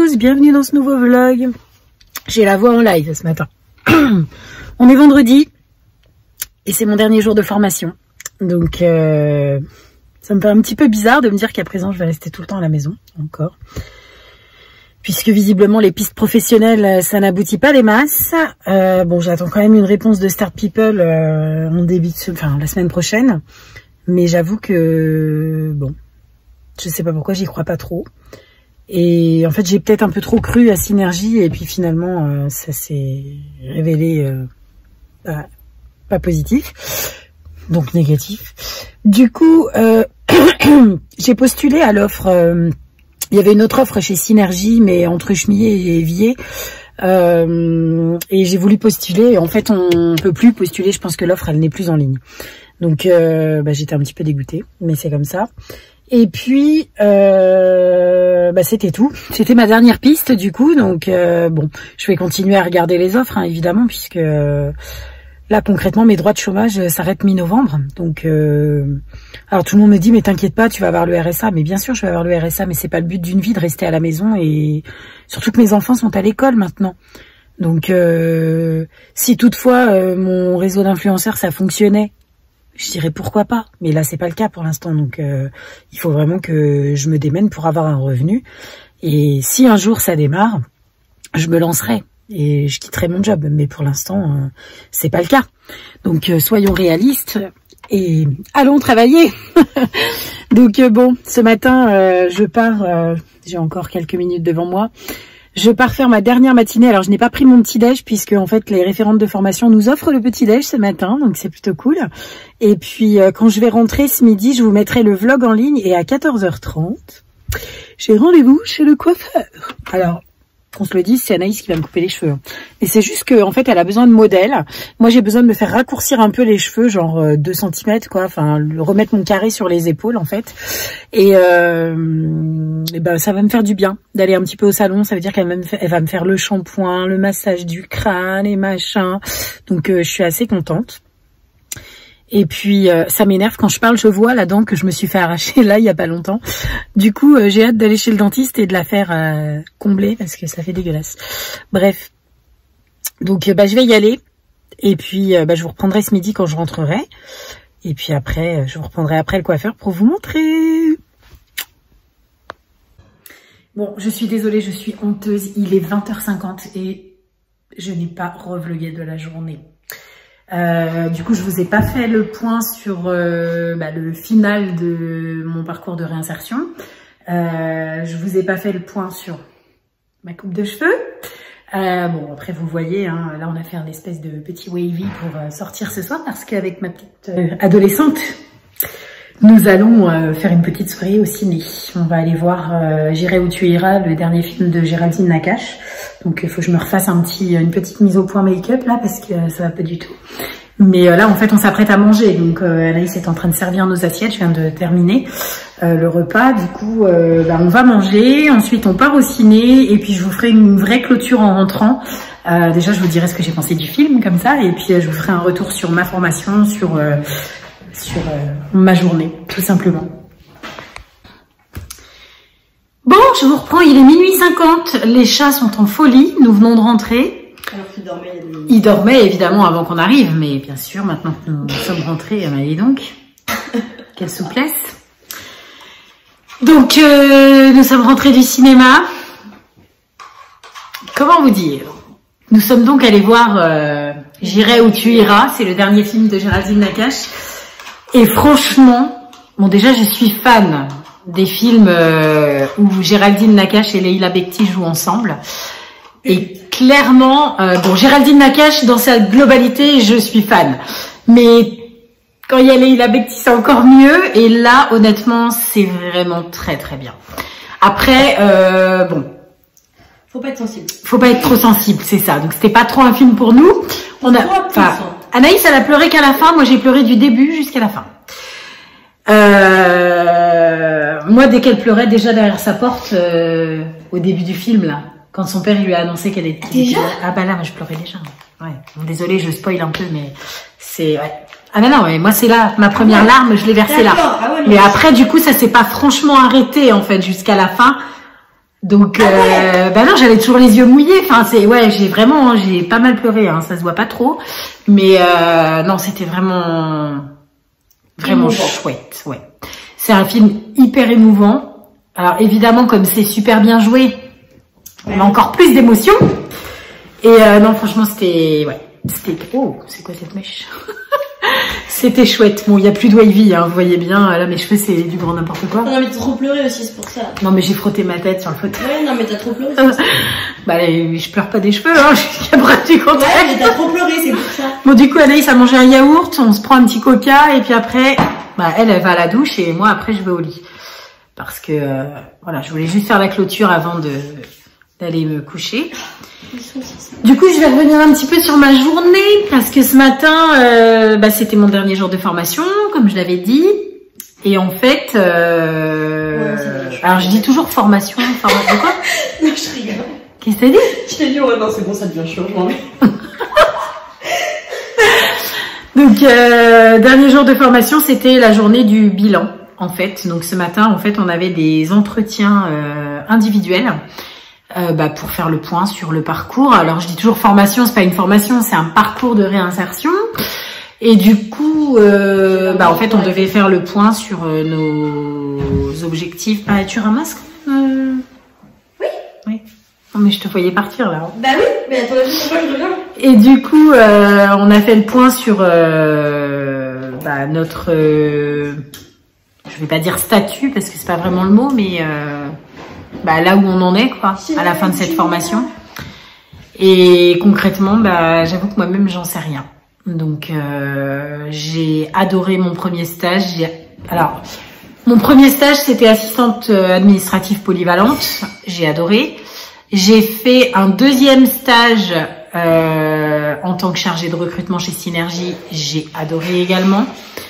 tous, bienvenue dans ce nouveau vlog. J'ai la voix en live ce matin. On est vendredi et c'est mon dernier jour de formation. Donc ça me fait un petit peu bizarre de me dire qu'à présent je vais rester tout le temps à la maison, encore. Puisque visiblement les pistes professionnelles, ça n'aboutit pas des masses. Bon, j'attends quand même une réponse de Start People en début de la semaine prochaine. Mais j'avoue que, bon, je sais pas pourquoi, j'y crois pas trop. Et en fait, j'ai peut-être un peu trop cru à Synergie et puis finalement, ça s'est révélé pas positif, donc négatif. Du coup, j'ai postulé à l'offre. Il y avait une autre offre chez Synergie, mais entre Chemillé et Évier. Et j'ai voulu postuler. En fait, on peut plus postuler. Je pense que l'offre, elle n'est plus en ligne. Donc, j'étais un petit peu dégoûtée, mais c'est comme ça. Et puis, c'était tout. C'était ma dernière piste, du coup. Donc, bon, je vais continuer à regarder les offres, hein, évidemment, puisque là, concrètement, mes droits de chômage s'arrêtent mi-novembre. Donc, alors tout le monde me dit, mais t'inquiète pas, tu vas avoir le RSA. Mais bien sûr, je vais avoir le RSA, mais c'est pas le but d'une vie de rester à la maison. Et surtout que mes enfants sont à l'école maintenant. Donc, si toutefois mon réseau d'influenceurs ça fonctionnait, je dirais pourquoi pas, mais là c'est pas le cas pour l'instant, donc il faut vraiment que je me démène pour avoir un revenu. Et si un jour ça démarre, je me lancerai et je quitterai mon job, mais pour l'instant c'est pas le cas. Donc soyons réalistes et allons travailler. Donc bon, ce matin je pars, j'ai encore quelques minutes devant moi. Je pars faire ma dernière matinée. Alors, je n'ai pas pris mon petit-déj puisque, en fait, les référentes de formation nous offrent le petit-déj ce matin. Donc, c'est plutôt cool. Et puis, quand je vais rentrer ce midi, je vous mettrai le vlog en ligne. Et à 14h30, j'ai rendez-vous chez le coiffeur. Alors, qu'on se le dise, c'est Anaïs qui va me couper les cheveux. Et c'est juste que, en fait, elle a besoin de modèles. Moi, j'ai besoin de me faire raccourcir un peu les cheveux, genre 2 cm, quoi. Enfin, remettre mon carré sur les épaules, en fait. Et ça va me faire du bien d'aller un petit peu au salon. Ça veut dire qu'elle va me faire le shampoing, le massage du crâne et machin. Donc, je suis assez contente. Et puis, ça m'énerve quand je parle, je vois la dent que je me suis fait arracher là, il y a pas longtemps. Du coup, j'ai hâte d'aller chez le dentiste et de la faire combler parce que ça fait dégueulasse. Bref. Donc, je vais y aller. Et puis, je vous reprendrai ce midi quand je rentrerai. Et puis après, je vous reprendrai après le coiffeur pour vous montrer. Bon, je suis désolée, je suis honteuse. Il est 20h50 et je n'ai pas revlogué de la journée. Du coup, je vous ai pas fait le point sur le final de mon parcours de réinsertion. Je vous ai pas fait le point sur ma coupe de cheveux. Bon, après, vous voyez, hein, là, on a fait un espèce de petit wavy pour sortir ce soir parce qu'avec ma petite adolescente, nous allons faire une petite soirée au ciné. On va aller voir J'irai où tu iras, le dernier film de Géraldine Nakache. Donc il faut que je me refasse une petite mise au point make-up là parce que ça va pas du tout. Mais là en fait on s'apprête à manger. Donc Anaïs est en train de servir nos assiettes. Je viens de terminer le repas. Du coup on va manger. Ensuite on part au ciné et puis je vous ferai une vraie clôture en rentrant. Déjà je vous dirai ce que j'ai pensé du film comme ça. Et puis je vous ferai un retour sur ma formation, sur ma journée tout simplement. Bon, je vous reprends, il est minuit 50, les chats sont en folie, nous venons de rentrer. Alors qu'ils dormaient il y a 2 minutes. Ils dormaient évidemment avant qu'on arrive, mais bien sûr, maintenant que nous sommes rentrés, allez donc, quelle souplesse. Donc, nous sommes rentrés du cinéma. Comment vous dire? Nous sommes donc allés voir J'irai où tu iras, c'est le dernier film de Géraldine Nakache. Et franchement, bon déjà je suis fan des films où Géraldine Nakache et Leila Bekti jouent ensemble. Et clairement, Géraldine Nakache, dans sa globalité, je suis fan. Mais quand il y a Leila Bekti, c'est encore mieux. Et là, honnêtement, c'est vraiment très très bien. Après, faut pas être sensible. Faut pas être trop sensible, c'est ça. Donc c'était pas trop un film pour nous. Anaïs, elle a pleuré qu'à la fin. Moi, j'ai pleuré du début jusqu'à la fin. Moi, dès qu'elle pleurait déjà derrière sa porte, au début du film, là, quand son père lui a annoncé qu'elle était... Déjà ? Ah bah là, je pleurais déjà. Ouais. Bon, désolée, je spoil un peu, mais c'est... Ouais. Ah non, mais moi, c'est là, ma première larme, je l'ai versée là. Ah ouais, mais après, du coup, ça s'est pas franchement arrêté, en fait, jusqu'à la fin. Donc, bah non, j'avais toujours les yeux mouillés. Enfin, ouais, j'ai pas mal pleuré. Hein, ça se voit pas trop, mais non, c'était vraiment chouette. Ouais, c'est un film hyper émouvant. Alors évidemment, comme c'est super bien joué, on a encore plus d'émotions. Et non, franchement, c'était oh, c'est quoi cette mèche? C'était chouette. Bon, il y a plus de wavy, hein, vous voyez bien. Là, mes cheveux, c'est du grand n'importe quoi. Non, mais t'as trop pleuré aussi, c'est pour ça. Non, mais j'ai frotté ma tête sur le fauteuil. Ouais, non, mais t'as trop pleuré. Bah, je pleure pas des cheveux, hein. Jusqu'à preuve du contraire. Ouais, mais t'as trop pleuré, c'est pour ça. Bon, du coup, Anaïs a mangé un yaourt, on se prend un petit coca, et puis après, bah, elle va à la douche, et moi, après, je vais au lit. Parce que, voilà, je voulais juste faire la clôture avant d'aller me coucher. Du coup, je vais revenir un petit peu sur ma journée parce que ce matin, bah, c'était mon dernier jour de formation, comme je l'avais dit. Et en fait, alors je dis toujours formation, quoi? Non, je rigole. Qu'est-ce que t'as dit? Je t'ai dit, ouais, non, c'est bon, ça devient chiant, je m'en vais. Donc, dernier jour de formation, c'était la journée du bilan, en fait. Donc, ce matin, en fait, on avait des entretiens individuels. Bah, pour faire le point sur le parcours. Alors je dis toujours formation, c'est pas une formation, c'est un parcours de réinsertion. Et du coup, bah en fait, on devait faire le point sur nos objectifs. Ah, tu ramasses quand même Oui. Oui. Non mais je te voyais partir là. Bah oui, mais attends, pourquoi je reviens? Et du coup, on a fait le point sur bah, notre, je vais pas dire statut parce que c'est pas vraiment le mot, mais bah, là où on en est, quoi, à la fin de cette formation. Et concrètement, bah, j'avoue que moi-même, j'en sais rien. Donc, j'ai adoré mon premier stage. Alors, mon premier stage, c'était assistante administrative polyvalente. J'ai adoré. J'ai fait un deuxième stage en tant que chargée de recrutement chez Synergie. J'ai adoré également.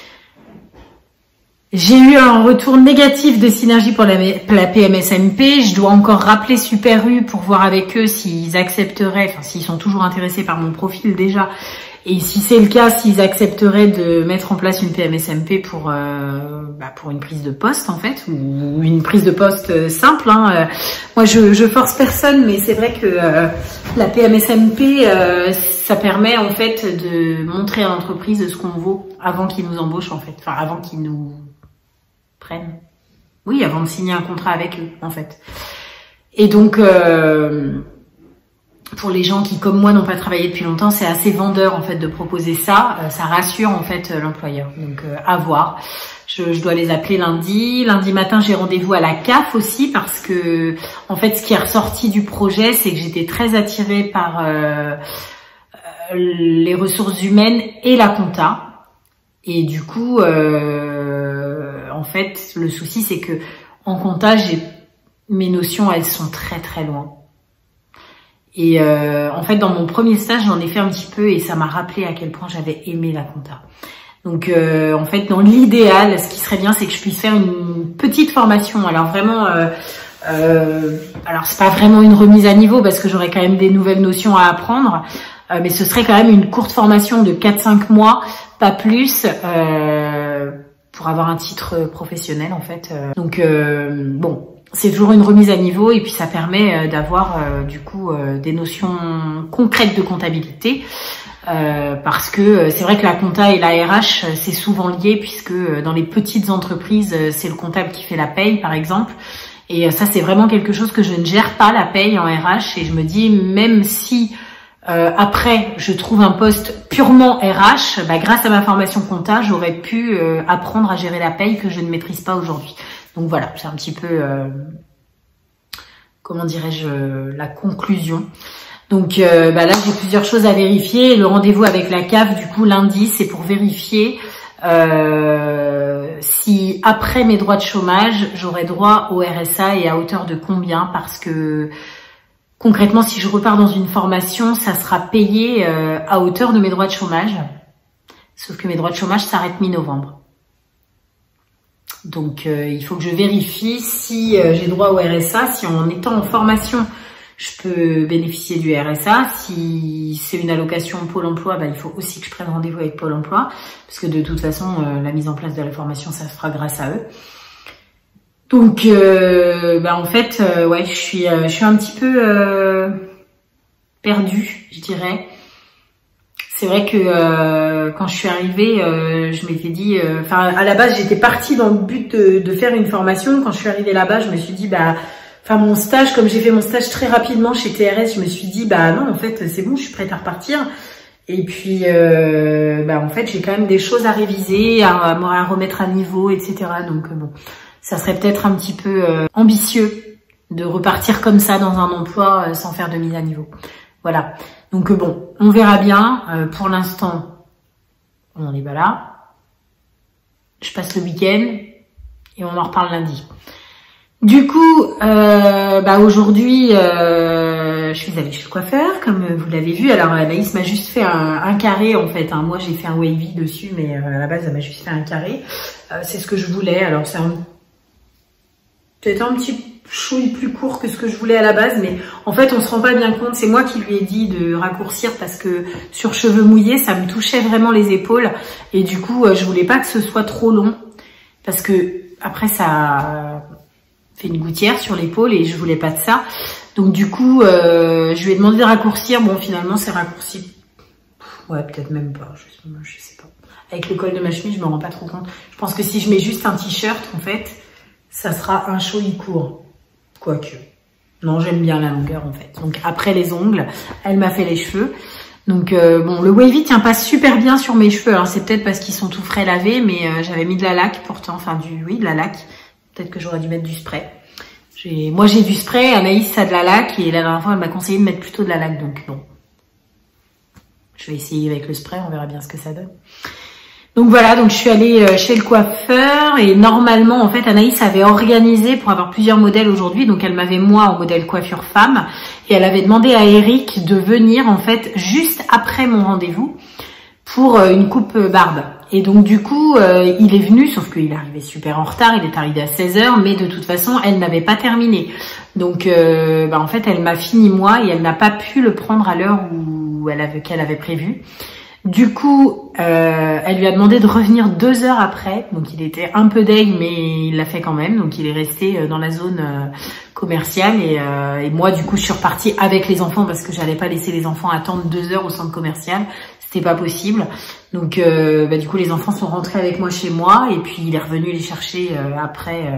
J'ai eu un retour négatif de Synergie pour la PMSMP. Je dois encore rappeler Super U pour voir avec eux s'ils accepteraient, enfin s'ils sont toujours intéressés par mon profil déjà, et si c'est le cas, s'ils accepteraient de mettre en place une PMSMP pour une prise de poste en fait, ou une prise de poste simple. Hein. Moi, je force personne, mais c'est vrai que la PMSMP, ça permet en fait de montrer à l'entreprise ce qu'on vaut avant qu'ils nous embauchent en fait, enfin avant qu'ils nous prennent. Oui, avant de signer un contrat avec eux, en fait. Et donc, pour les gens qui, comme moi, n'ont pas travaillé depuis longtemps, c'est assez vendeur, en fait, de proposer ça. Ça rassure, en fait, l'employeur. Donc, à voir. Je dois les appeler lundi. Lundi matin, j'ai rendez-vous à la CAF aussi parce que, en fait, ce qui est ressorti du projet, c'est que j'étais très attirée par les ressources humaines et la compta. Et du coup, en fait, le souci, c'est que en compta, mes notions, elles sont très très loin. Et en fait, dans mon premier stage, j'en ai fait un petit peu et ça m'a rappelé à quel point j'avais aimé la compta. Donc, en fait, dans l'idéal, ce qui serait bien, c'est que je puisse faire une petite formation. Alors vraiment, alors c'est pas vraiment une remise à niveau parce que j'aurais quand même des nouvelles notions à apprendre, mais ce serait quand même une courte formation de 4-5 mois, pas plus, pour avoir un titre professionnel en fait. Donc bon, c'est toujours une remise à niveau et puis ça permet d'avoir du coup des notions concrètes de comptabilité. Parce que c'est vrai que la compta et la RH, c'est souvent lié puisque dans les petites entreprises, c'est le comptable qui fait la paye par exemple. Et ça, c'est vraiment quelque chose que je ne gère pas, la paye en RH. Et je me dis, même si après, je trouve un poste purement RH, bah, grâce à ma formation compta, j'aurais pu apprendre à gérer la paye que je ne maîtrise pas aujourd'hui. Donc voilà, c'est un petit peu, comment dirais-je, la conclusion. Donc bah là, j'ai plusieurs choses à vérifier. Le rendez-vous avec la CAF, du coup, lundi, c'est pour vérifier si après mes droits de chômage, j'aurai droit au RSA et à hauteur de combien, parce que concrètement, si je repars dans une formation, ça sera payé à hauteur de mes droits de chômage. Sauf que mes droits de chômage s'arrêtent mi-novembre. Donc, il faut que je vérifie si j'ai droit au RSA, si en étant en formation, je peux bénéficier du RSA. Si c'est une allocation Pôle emploi, bah, il faut aussi que je prenne rendez-vous avec Pôle emploi, parce que de toute façon, la mise en place de la formation, ça se fera grâce à eux. Donc, en fait, ouais, je suis un petit peu perdue, je dirais. C'est vrai que quand je suis arrivée, je m'étais dit, à la base, j'étais partie dans le but de faire une formation. Quand je suis arrivée là-bas, je me suis dit, mon stage, comme j'ai fait mon stage très rapidement chez TRS, je me suis dit, non, en fait, c'est bon, je suis prête à repartir. Et puis, en fait, j'ai quand même des choses à réviser, à remettre à niveau, etc. Donc, bon, ça serait peut-être un petit peu ambitieux de repartir comme ça dans un emploi sans faire de mise à niveau. Voilà. Donc, bon, on verra bien. Pour l'instant, on n'en est pas là. Je passe le week-end et on en reparle lundi. Du coup, aujourd'hui, je suis allée chez le coiffeur, comme vous l'avez vu. Alors, Anaïs m'a juste fait un carré, en fait. Hein. Moi, j'ai fait un wavy dessus, mais à la base, elle m'a juste fait un carré. C'est ce que je voulais. Alors, c'est peut-être un petit chouille plus court que ce que je voulais à la base, mais en fait, on se rend pas bien compte. C'est moi qui lui ai dit de raccourcir parce que sur cheveux mouillés, ça me touchait vraiment les épaules. Et du coup, je voulais pas que ce soit trop long parce que après, ça fait une gouttière sur l'épaule et je voulais pas de ça. Donc du coup, je lui ai demandé de raccourcir. Bon, finalement, c'est raccourci. Ouais, peut-être même pas. Je sais pas. Avec le col de ma chemise, je me rends pas trop compte. Je pense que si je mets juste un t-shirt, en fait, ça sera un chouï court. Quoique. Non, j'aime bien la longueur, en fait. Donc après les ongles, elle m'a fait les cheveux. Donc bon, le wavy tient pas super bien sur mes cheveux. Alors c'est peut-être parce qu'ils sont tout frais lavés, mais j'avais mis de la laque pourtant. Enfin de la laque. Peut-être que j'aurais dû mettre du spray. Moi, j'ai du spray, Anaïs a de la laque, et la dernière fois, elle m'a conseillé de mettre plutôt de la laque, donc bon. Je vais essayer avec le spray, on verra bien ce que ça donne. Donc voilà, donc je suis allée chez le coiffeur, et normalement, en fait, Anaïs avait organisé pour avoir plusieurs modèles aujourd'hui, donc elle m'avait moi en modèle coiffure femme, et elle avait demandé à Eric de venir, en fait, juste après mon rendez-vous, pour une coupe barbe. Et donc du coup, il est venu, sauf qu'il est arrivé super en retard, il est arrivé à 16h, mais de toute façon, elle n'avait pas terminé. Donc en fait, elle m'a fini moi et elle n'a pas pu le prendre à l'heure qu'elle avait prévu. Du coup, elle lui a demandé de revenir 2 heures après, donc il était un peu deg, mais il l'a fait quand même, donc il est resté dans la zone commerciale et moi du coup je suis repartie avec les enfants parce que j'allais pas laisser les enfants attendre 2 heures au centre commercial. C'était pas possible. Donc du coup les enfants sont rentrés avec moi chez moi et puis il est revenu les chercher après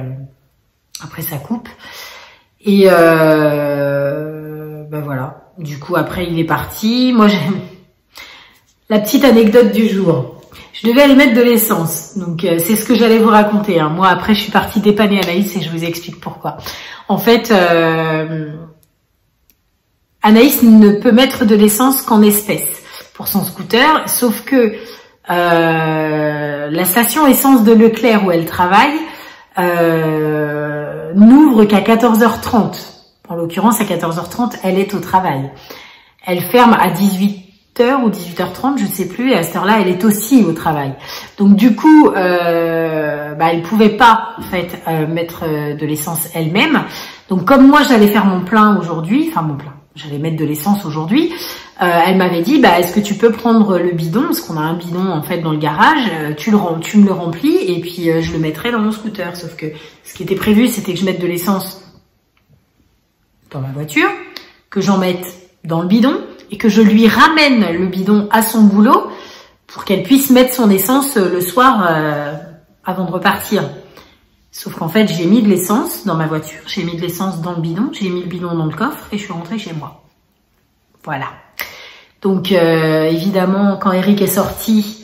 sa coupe. Et voilà. Du coup après il est parti. Moi j'aime la petite anecdote du jour. Je devais aller mettre de l'essence. Donc c'est ce que j'allais vous raconter. Hein. Moi après je suis partie dépanner Anaïs et je vous explique pourquoi. En fait Anaïs ne peut mettre de l'essence qu'en espèces pour son scooter, sauf que la station essence de Leclerc où elle travaille n'ouvre qu'à 14h30. En l'occurrence, à 14h30, elle est au travail. Elle ferme à 18h ou 18h30, je ne sais plus, et à cette heure-là, elle est aussi au travail. Donc du coup, elle pouvait pas en fait mettre de l'essence elle-même. Donc comme moi, j'allais faire mon plein aujourd'hui, j'allais mettre de l'essence aujourd'hui. Elle m'avait dit, est-ce que tu peux prendre le bidon, parce qu'on a un bidon en fait dans le garage, tu me le remplis et puis je le mettrai dans mon scooter. Sauf que ce qui était prévu, c'était que je mette de l'essence dans ma voiture, que j'en mette dans le bidon et que je lui ramène le bidon à son boulot pour qu'elle puisse mettre son essence le soir avant de repartir. Sauf qu'en fait, j'ai mis de l'essence dans ma voiture, j'ai mis de l'essence dans le bidon, j'ai mis le bidon dans le coffre et je suis rentrée chez moi. Voilà. Donc évidemment, quand Eric est sorti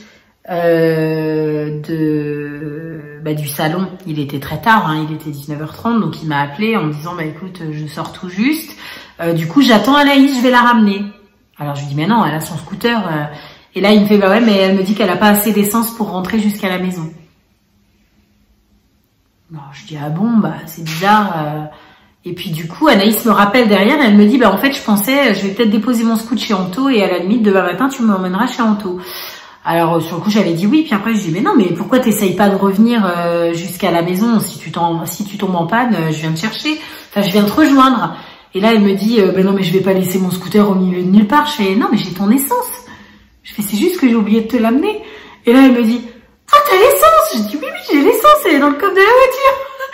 du salon, il était très tard, hein, il était 19h30, donc il m'a appelé en me disant écoute, je sors tout juste. Du coup, j'attends Anaïs, je vais la ramener. Alors je lui dis mais non, elle a son scooter. Et là il me fait ouais, mais elle me dit qu'elle a pas assez d'essence pour rentrer jusqu'à la maison. Non, je dis ah bon, c'est bizarre. Et puis du coup, Anaïs me rappelle derrière, elle me dit en fait, je pensais, je vais peut-être déposer mon scoot chez Anto et à la limite demain matin, tu m'emmèneras chez Anto. Alors sur le coup, j'avais dit oui, puis après je dis mais non, mais pourquoi t'essayes pas de revenir jusqu'à la maison si tu tombes en panne, je viens te chercher, je viens te rejoindre. Et là, elle me dit non, mais je vais pas laisser mon scooter au milieu de nulle part. Je fais non, mais j'ai ton essence. Je fais c'est juste que j'ai oublié de te l'amener. Et là, elle me dit ah, t'as l'essence. Je dis oui, j'ai l'essence, elle est dans le coffre de la voiture.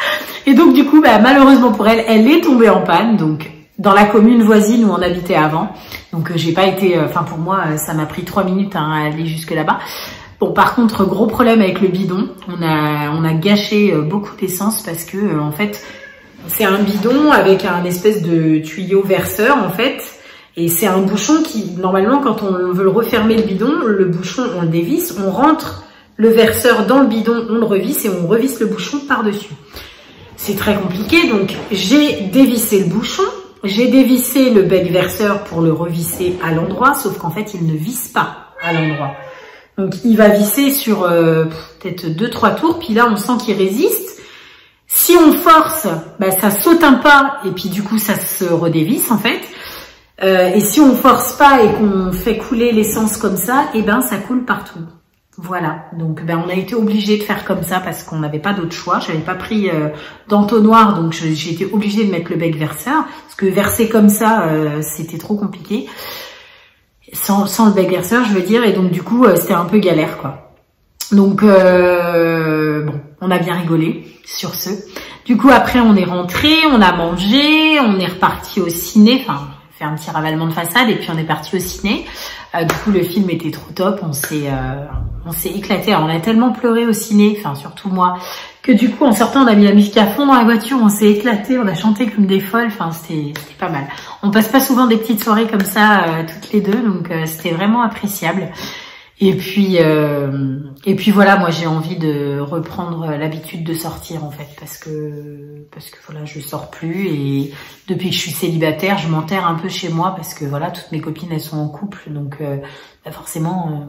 Et donc du coup, bah, malheureusement pour elle, elle est tombée en panne, donc dans la commune voisine où on habitait avant. Donc j'ai pas été, enfin pour moi, ça m'a pris 3 minutes hein, à aller jusque là-bas. Bon, par contre, gros problème avec le bidon. On a gâché beaucoup d'essence parce que en fait, c'est un bidon avec un espèce de tuyau verseur en fait. Et c'est un bouchon qui, normalement, quand on veut le refermer le bidon, le bouchon, on le dévisse, on rentre le verseur dans le bidon, on le revisse et on revisse le bouchon par-dessus. C'est très compliqué, donc j'ai dévissé le bouchon, j'ai dévissé le bec verseur pour le revisser à l'endroit, sauf qu'en fait, il ne visse pas à l'endroit. Donc, il va visser sur peut-être 2-3 tours, puis là, on sent qu'il résiste. Si on force, bah, ça saute un pas, et puis du coup, ça se redévisse, en fait. Et si on force pas et qu'on fait couler l'essence comme ça, et ben ça coule partout. Voilà. Donc ben on a été obligé de faire comme ça parce qu'on n'avait pas d'autre choix. J'avais pas pris d'entonnoir, donc j'ai été obligée de mettre le bec verseur parce que verser comme ça, c'était trop compliqué. Sans le bec verseur, je veux dire. Et donc du coup, c'était un peu galère quoi. Donc bon, on a bien rigolé sur ce. Du coup après on est rentré, on a mangé, on est reparti au ciné. Enfin. Fait un petit ravalement de façade et puis on est parti au ciné. Du coup le film était trop top, on s'est éclaté. Alors, on a tellement pleuré au ciné, enfin surtout moi, que du coup en sortant on a mis la musique à fond dans la voiture, on s'est éclaté, on a chanté comme des folles, enfin c'était pas mal. On passe pas souvent des petites soirées comme ça toutes les deux, donc c'était vraiment appréciable. Et puis voilà, moi j'ai envie de reprendre l'habitude de sortir en fait parce que voilà, je sors plus et depuis que je suis célibataire, je m'enterre un peu chez moi parce que voilà, toutes mes copines elles sont en couple donc bah forcément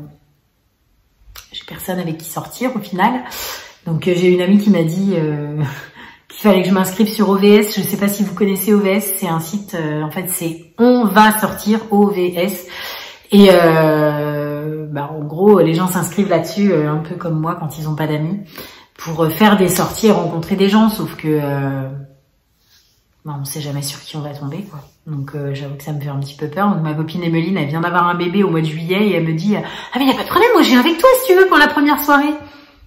j'ai personne avec qui sortir au final. Donc j'ai une amie qui m'a dit qu'il fallait que je m'inscrive sur OVS. Je sais pas si vous connaissez OVS, c'est un site en fait c'est On va sortir OVS. Et bah, en gros, les gens s'inscrivent là-dessus, un peu comme moi quand ils n'ont pas d'amis, pour faire des sorties et rencontrer des gens, sauf que bah, on sait jamais sur qui on va tomber, quoi. Donc j'avoue que ça me fait un petit peu peur. Donc ma copine Emeline, elle vient d'avoir un bébé au mois de juillet et elle me dit « Ah mais y a pas de problème, moi je viens avec toi si tu veux pour la première soirée. »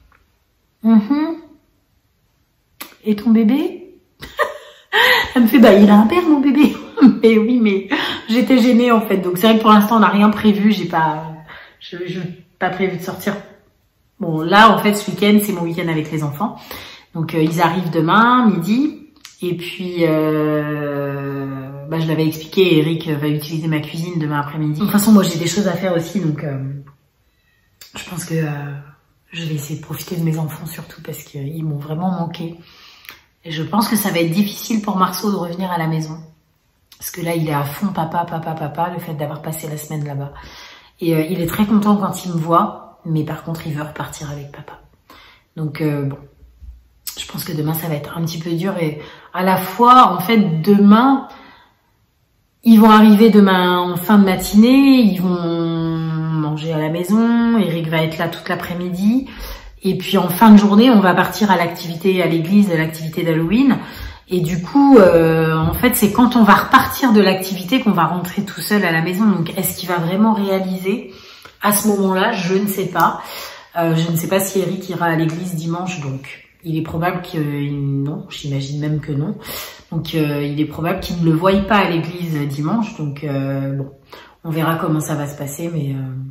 Et ton bébé? Elle me fait « Bah il a un père mon bébé. » Mais oui, mais j'étais gênée en fait. Donc c'est vrai que pour l'instant on n'a rien prévu. J'ai pas prévu de sortir. Bon là en fait ce week-end c'est mon week-end avec les enfants. Donc ils arrivent demain midi. Et puis bah, je l'avais expliqué. Eric va utiliser ma cuisine demain après-midi. De toute façon moi j'ai des choses à faire aussi. Donc je pense que je vais essayer de profiter de mes enfants surtout parce qu'ils m'ont vraiment manqué. Et je pense que ça va être difficile pour Marceau de revenir à la maison. Parce que là, il est à fond papa, le fait d'avoir passé la semaine là-bas. Et il est très content quand il me voit, mais par contre, il veut repartir avec papa. Donc, bon, je pense que demain, ça va être un petit peu dur. Et à la fois, en fait, demain, ils vont arriver demain en fin de matinée, ils vont manger à la maison, Eric va être là toute l'après-midi. Et puis, en fin de journée, on va partir à l'activité, à l'église, à l'activité d'Halloween. Et du coup, en fait, c'est quand on va repartir de l'activité qu'on va rentrer tout seul à la maison. Donc, est-ce qu'il va vraiment réaliser à ce moment-là? Je ne sais pas. Je ne sais pas si Eric ira à l'église dimanche. Donc, il est probable que non. J'imagine même que non. Donc, il est probable qu'il ne le voie pas à l'église dimanche. Donc, bon, on verra comment ça va se passer. Mais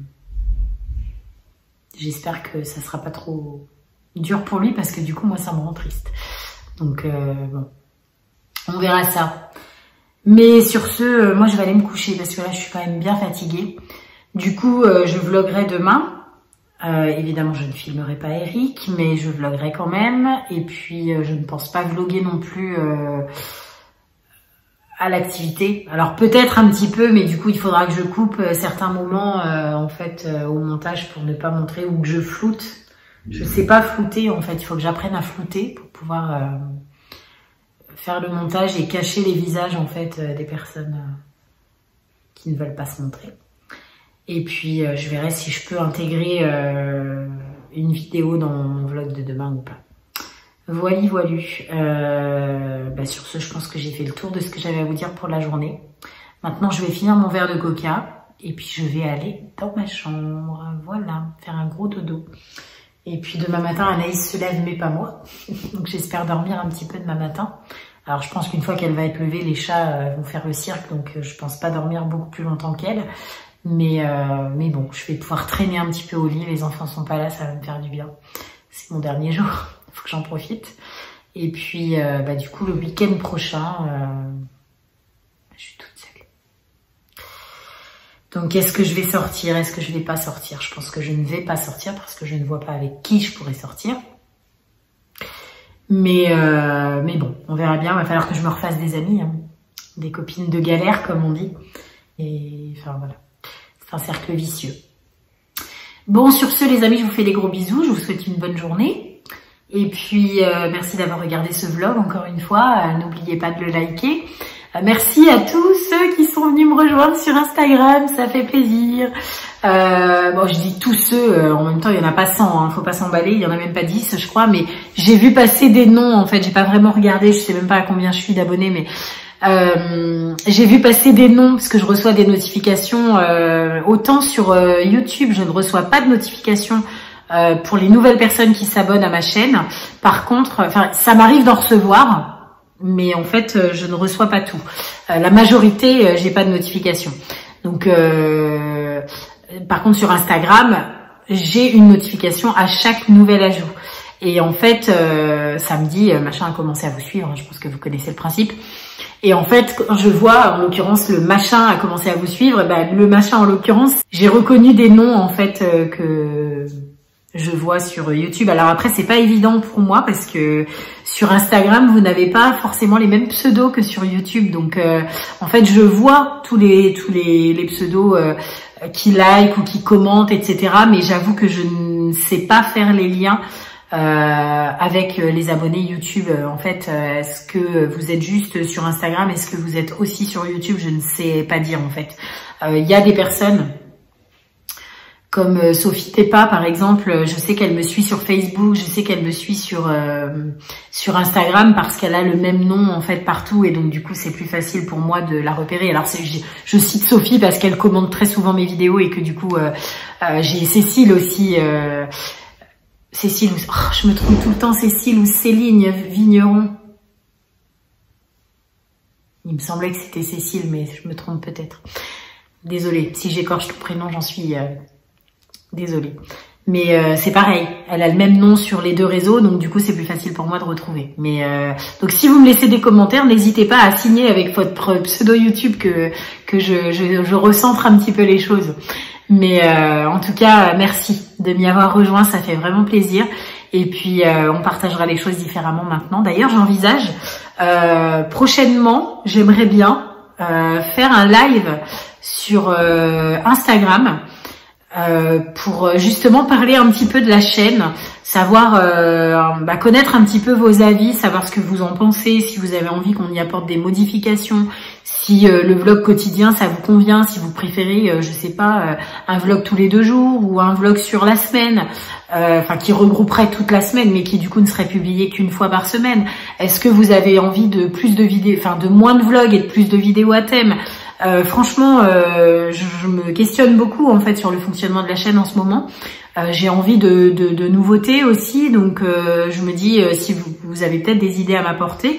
j'espère que ça sera pas trop dur pour lui parce que du coup, moi, ça me rend triste. Donc, bon. On verra ça. Mais sur ce, moi je vais aller me coucher parce que là je suis quand même bien fatiguée. Du coup, je vloggerai demain. Évidemment, je ne filmerai pas Eric, mais je vloggerai quand même. Et puis, je ne pense pas vlogger non plus à l'activité. Alors peut-être un petit peu, mais du coup, il faudra que je coupe certains moments en fait au montage pour ne pas montrer ou que je floute. Je sais pas flouter en fait. Il faut que j'apprenne à flouter pour pouvoir faire le montage et cacher les visages en fait des personnes qui ne veulent pas se montrer. Et puis je verrai si je peux intégrer une vidéo dans mon vlog de demain ou pas. Voilu. Bah, sur ce, je pense que j'ai fait le tour de ce que j'avais à vous dire pour la journée. Maintenant, je vais finir mon verre de coca et puis je vais aller dans ma chambre. Voilà, faire un gros dodo. Et puis demain matin, Anaïs se lève, mais pas moi. Donc j'espère dormir un petit peu demain matin. Alors je pense qu'une fois qu'elle va être levée, les chats vont faire le cirque, donc je pense pas dormir beaucoup plus longtemps qu'elle. Mais bon, je vais pouvoir traîner un petit peu au lit. Les enfants sont pas là, ça va me faire du bien. C'est mon dernier jour, faut que j'en profite. Et puis du coup le week-end prochain, je suis toute seule. Donc est-ce que je vais sortir? Est-ce que je vais pas sortir? Je pense que je ne vais pas sortir parce que je ne vois pas avec qui je pourrais sortir. Mais bon, on verra bien. Il va falloir que je me refasse des amis, hein. Des copines de galère, comme on dit. Et enfin voilà, c'est un cercle vicieux. Bon, sur ce, les amis, je vous fais des gros bisous. Je vous souhaite une bonne journée. Et puis, merci d'avoir regardé ce vlog encore une fois. N'oubliez pas de le liker. Merci à tous ceux qui sont venus me rejoindre sur Instagram. Ça fait plaisir. Bon, je dis tous ceux, en même temps, il y en a pas 100, hein, faut pas s'emballer, il y en a même pas 10, je crois, mais j'ai vu passer des noms, en fait, j'ai pas vraiment regardé, je sais même pas à combien je suis d'abonnés, mais j'ai vu passer des noms, parce que je reçois des notifications, autant sur YouTube, je ne reçois pas de notifications pour les nouvelles personnes qui s'abonnent à ma chaîne. Par contre, enfin, ça m'arrive d'en recevoir, mais en fait, je ne reçois pas tout. La majorité, j'ai pas de notifications. Donc, par contre, sur Instagram, j'ai une notification à chaque nouvel ajout. Et en fait, ça me dit, machin a commencé à vous suivre. Je pense que vous connaissez le principe. Et en fait, quand je vois, en l'occurrence, le machin a commencé à vous suivre, le machin, en l'occurrence, j'ai reconnu des noms, en fait, que je vois sur YouTube. Alors après, c'est pas évident pour moi parce que sur Instagram, vous n'avez pas forcément les mêmes pseudos que sur YouTube. Donc, en fait, je vois tous les pseudos qui like ou qui commentent, etc. Mais j'avoue que je ne sais pas faire les liens avec les abonnés YouTube. En fait, est-ce que vous êtes juste sur Instagram? Est-ce que vous êtes aussi sur YouTube? Je ne sais pas dire, en fait. Il y a des personnes comme Sophie Tepa, par exemple, je sais qu'elle me suit sur Facebook, je sais qu'elle me suit sur Instagram parce qu'elle a le même nom en fait partout et donc du coup c'est plus facile pour moi de la repérer. Alors je cite Sophie parce qu'elle commente très souvent mes vidéos et que du coup j'ai Cécile aussi, Cécile, je me trompe tout le temps, Cécile ou Céline Vigneron. Il me semblait que c'était Cécile, mais je me trompe peut-être. Désolée, si j'écorche ton prénom, j'en suis désolée. Mais c'est pareil, elle a le même nom sur les deux réseaux, donc du coup c'est plus facile pour moi de retrouver. Mais donc si vous me laissez des commentaires, n'hésitez pas à signer avec votre pseudo YouTube que je recentre un petit peu les choses. Mais en tout cas, merci de m'y avoir rejoint, ça fait vraiment plaisir. Et puis on partagera les choses différemment maintenant. D'ailleurs, j'envisage prochainement, j'aimerais bien faire un live sur Instagram. Pour justement parler un petit peu de la chaîne, savoir connaître un petit peu vos avis, savoir ce que vous en pensez, si vous avez envie qu'on y apporte des modifications, si le vlog quotidien ça vous convient, si vous préférez, je sais pas, un vlog tous les 2 jours ou un vlog sur la semaine, qui regrouperait toute la semaine mais qui du coup ne serait publié qu'une fois par semaine. Est-ce que vous avez envie de plus de vidéos, de moins de vlogs et de plus de vidéos à thème? Franchement, je me questionne beaucoup en fait sur le fonctionnement de la chaîne en ce moment. J'ai envie de nouveautés aussi, donc je me dis si vous avez peut-être des idées à m'apporter.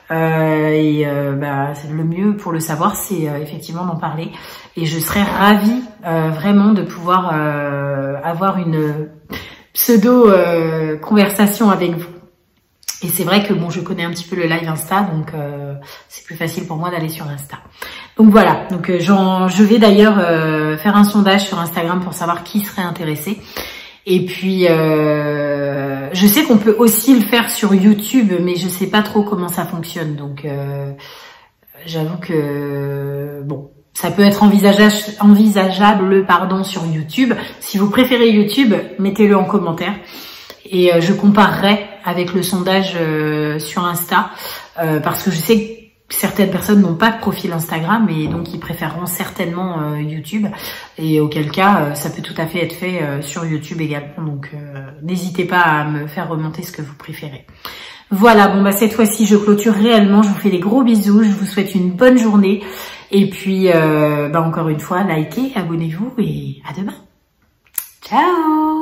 Le mieux pour le savoir, c'est effectivement d'en parler. Et je serais ravie vraiment de pouvoir avoir une pseudo conversation avec vous. Et c'est vrai que bon, je connais un petit peu le live Insta, donc c'est plus facile pour moi d'aller sur Insta. Donc voilà, donc je vais d'ailleurs faire un sondage sur Instagram pour savoir qui serait intéressé. Et puis je sais qu'on peut aussi le faire sur YouTube, mais je sais pas trop comment ça fonctionne. Donc j'avoue que bon, ça peut être envisageable sur YouTube. Si vous préférez YouTube, mettez-le en commentaire. Et je comparerai avec le sondage sur Insta parce que je sais que certaines personnes n'ont pas de profil Instagram et donc ils préféreront certainement YouTube. Et auquel cas, ça peut tout à fait être fait sur YouTube également. Donc n'hésitez pas à me faire remonter ce que vous préférez. Voilà, bon cette fois-ci je clôture réellement. Je vous fais des gros bisous. Je vous souhaite une bonne journée. Et puis encore une fois, likez, abonnez-vous et à demain. Ciao!